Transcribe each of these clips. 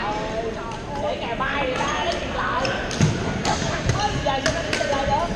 để ngày mai người ta lấy tiền lại. Giờ sao nó đi tiền lại được?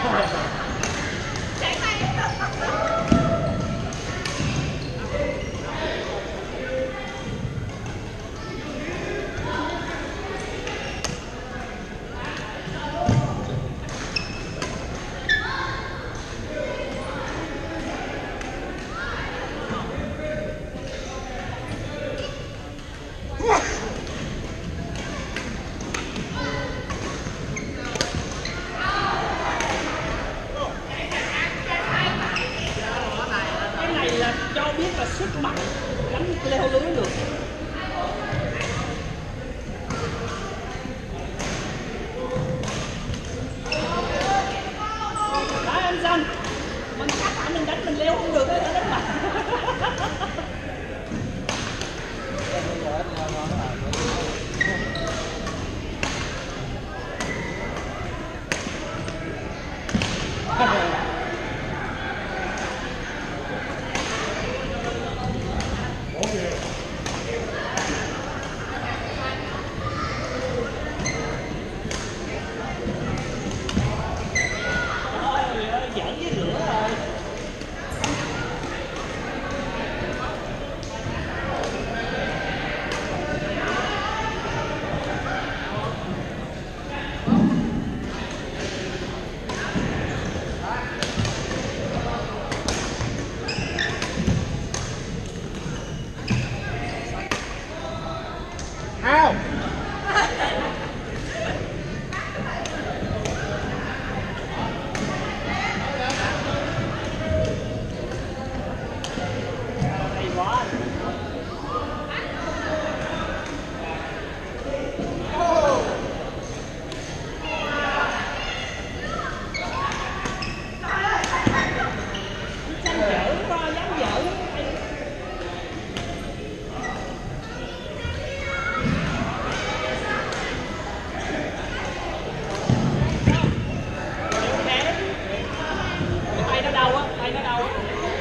Cho biết là sức mạnh đánh leo lưới được. Đấy anh Xanh, mình chắc hẳn mình đánh mình leo không được đấy, đánh mạnh. Giỡn với lửa rồi. Ao. Hay quá. Xanh dở quá, dám dở. Tay nó đau á, tay nó đau á.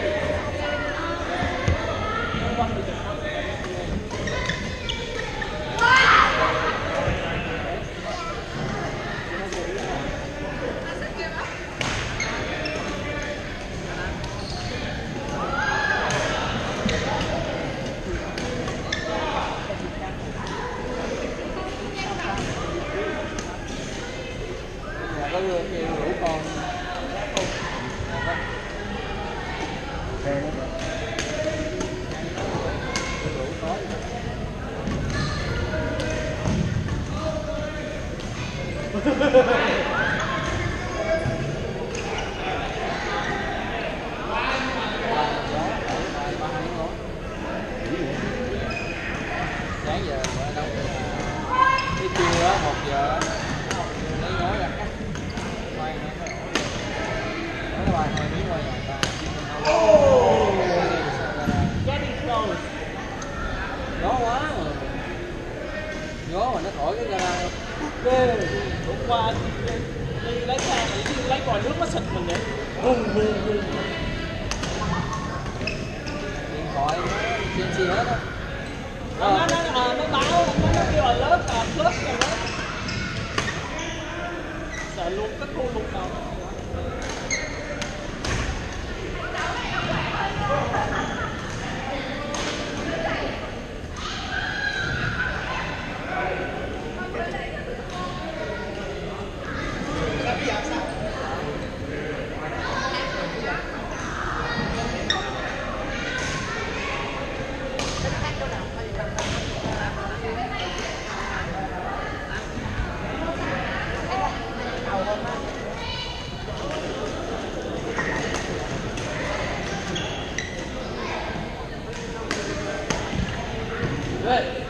Có người rủ con. Sáng giờ qua đâu cái trưa á, 1 giờ lấy gói ra cắt khoai nó phải ổn được. Nói bài thôi miếng qua nhà ta. Getting close. Gió quá mà. Gió mà nó thổi cái gara. Ghê. Hôm qua đi lấy xe mà đi lấy vòi nước nó xịt mình vậy. Điện thoại nó CNC hết á. Nó báo nó kêu là lớp plus rồi đó. Sợ luôn cái khu lục nào. Good.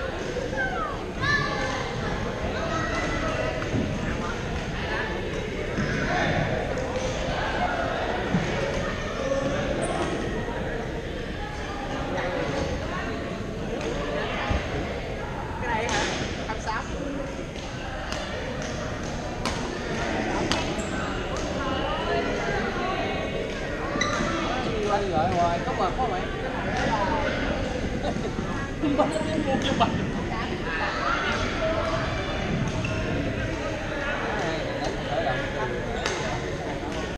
Cái này hả? 26. Đi qua đi lại hoài, có mà có mày. Mua cho mình.